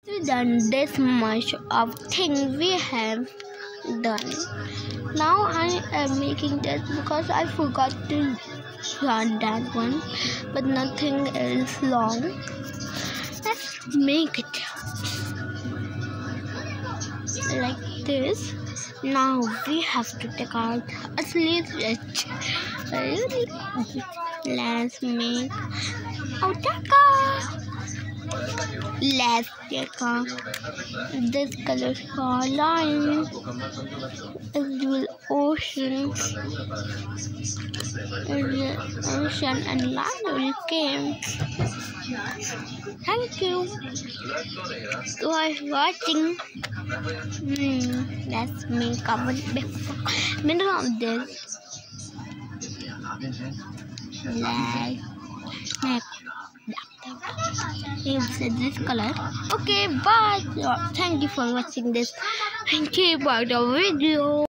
We done this much of thing we have done. Now I am making this because I forgot to start that one, but nothing is long. Let's make it like this. Now we have to take out a sleeve stitch. Let's make Otaka. Let's take out this color line. As oceans, ocean and land will came. Thank you for watching. Let's make our middle of this. Let's make this color. Okay, bye. Thank you for watching this. Thank you for the video.